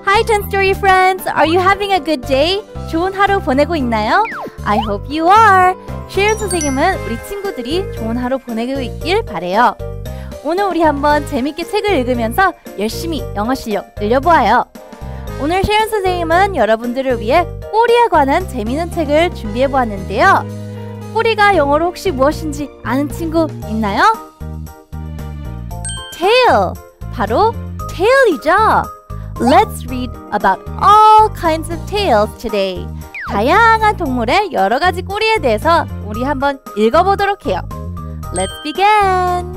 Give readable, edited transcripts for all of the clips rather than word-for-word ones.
Hi, 10 Story friends! Are you having a good day? 좋은 하루 보내고 있나요? I hope you are! 쉐론 선생님은 우리 친구들이 좋은 하루 보내고 있길 바래요. 오늘 우리 한번 재밌게 책을 읽으면서 열심히 영어 실력 늘려보아요. 오늘 쉐론 선생님은 여러분들을 위해 꼬리에 관한 재미있는 책을 준비해보았는데요. 꼬리가 영어로 혹시 무엇인지 아는 친구 있나요? tail! 바로 tail이죠. Let's read about all kinds of tails today. 다양한 동물의 여러 가지 꼬리에 대해서 우리 한번 읽어보도록 해요. Let's begin.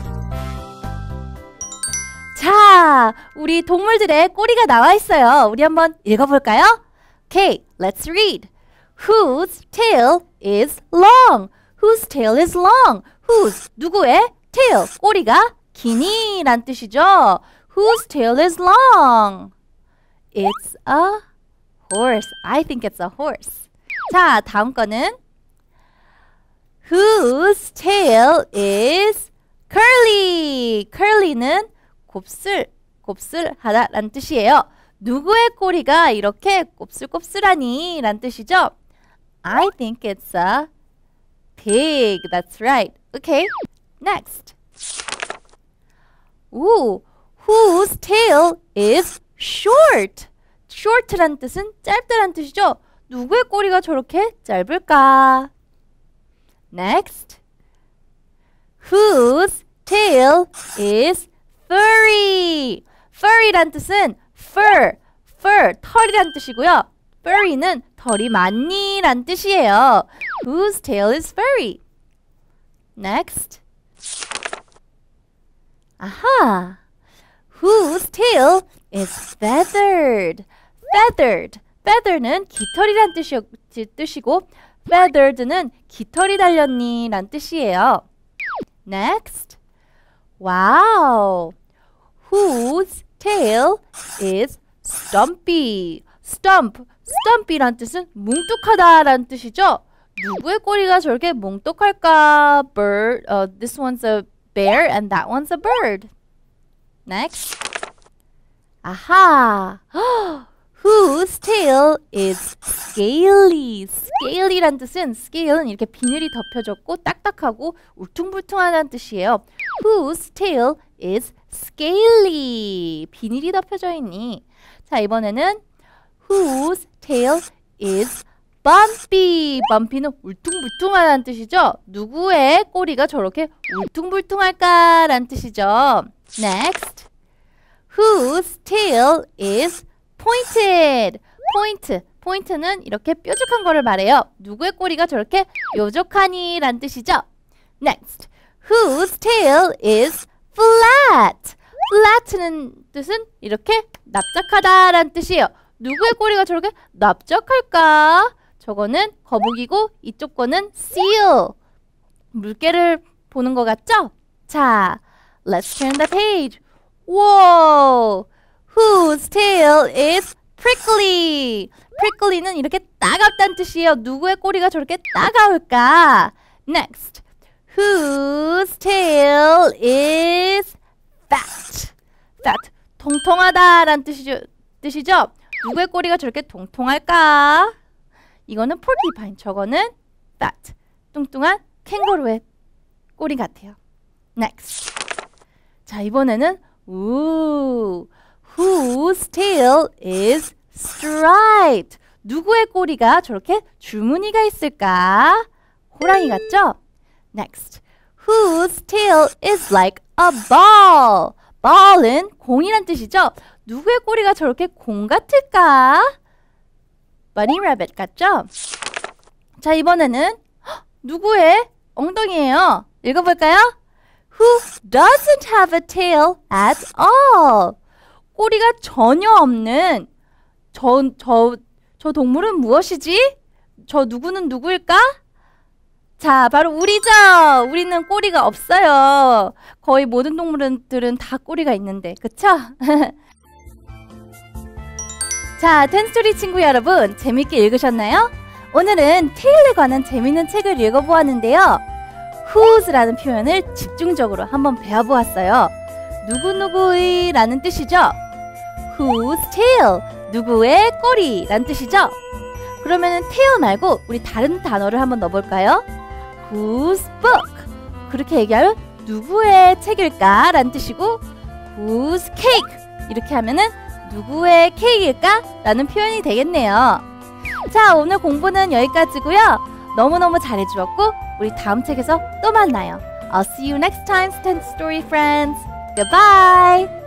자, 우리 동물들의 꼬리가 나와 있어요. 우리 한번 읽어볼까요? Okay, let's read. Whose tail is long? Whose tail is long? Whose, 누구의? tail, 꼬리가 기니 란 뜻이죠. Whose tail is long? It's a horse. I think it's a horse. 자, 다음 거는 Whose tail is curly? curly는 곱슬하다 란 뜻이에요. 누구의 꼬리가 이렇게 곱슬곱슬하니 란 뜻이죠. I think it's a pig. That's right. Okay, next. Ooh, whose tail is short? short란 뜻은 짧다란 뜻이죠. 누구의 꼬리가 저렇게 짧을까? Next. Whose tail is furry? furry란 뜻은 fur, 털이란 뜻이고요. furry는 털이 많니 란 뜻이에요. Whose tail is furry? Next. 아하! Whose tail is feathered? feathered는 깃털이란 뜻이고 feathered는 깃털이 달렸니 란 뜻이에요. Next. Wow! Whose tail is stumpy? stumpy란 뜻은 뭉뚝하다 란 뜻이죠. 누구의 꼬리가 저렇게 뭉뚝할까? Bird. This one's a bear and that one's a bird. Next. Aha! Whose tail is scaly? scaly란 뜻은 scale은 이렇게 비늘이 덮여졌고 딱딱하고 울퉁불퉁하다는 뜻이에요. Whose tail is scaly? 비늘이 덮여져 있니? 자, 이번에는 Whose tail is bumpy? bumpy는 울퉁불퉁하다는 뜻이죠. 누구의 꼬리가 저렇게 울퉁불퉁할까? 라는 뜻이죠. Next. Whose tail is pointed? point는 이렇게 뾰족한 거를 말해요. 누구의 꼬리가 저렇게 뾰족하니? 라는 뜻이죠. Next. Whose tail is flat? flat는 뜻은 이렇게 납작하다 라는 뜻이에요. 누구의 꼬리가 저렇게 납작할까? 저거는 거북이고 이쪽 거는 seal. 물개를 보는 것 같죠? 자, let's turn the page. Whoa! Whose tail is prickly? prickly는 이렇게 따갑다는 뜻이에요. 누구의 꼬리가 저렇게 따가울까? Next. Whose tail is fat? fat, 통통하다라는 뜻이죠? 누구의 꼬리가 저렇게 통통할까? 이거는 porcupine, 저거는 fat, 뚱뚱한 캥거루의 꼬리 같아요. Next. 자, 이번에는 whose tail is striped? 누구의 꼬리가 저렇게 줄무늬가 있을까? 호랑이 같죠? Next. Whose tail is like a ball? ball은 공이란 뜻이죠? 누구의 꼬리가 저렇게 공 같을까? Bunny rabbit 같죠? 자, 이번에는 누구의 엉덩이예요? 읽어볼까요? Who doesn't have a tail at all? 꼬리가 전혀 없는 저 동물은 무엇이지? 저 누구는 누구일까? 자, 바로 우리죠. 우리는 꼬리가 없어요. 거의 모든 동물들은 다 꼬리가 있는데, 그쵸? 자, 텐스토리 친구 여러분, 재밌게 읽으셨나요? 오늘은 테일에 관한 재밌는 책을 읽어보았는데요. whose라는 표현을 집중적으로 한번 배워보았어요. 누구누구의 라는 뜻이죠. whose tail? 누구의 꼬리? 란 뜻이죠? 그러면은 tail 말고 우리 다른 단어를 한번 넣어볼까요? whose book? 그렇게 얘기하면 누구의 책일까? 란 뜻이고 whose cake? 이렇게 하면은 누구의 케이크일까? 라는 표현이 되겠네요. 자, 오늘 공부는 여기까지고요. 너무너무 잘해주었고 우리 다음 책에서 또 만나요. I'll see you next time, Stand Story friends. Goodbye!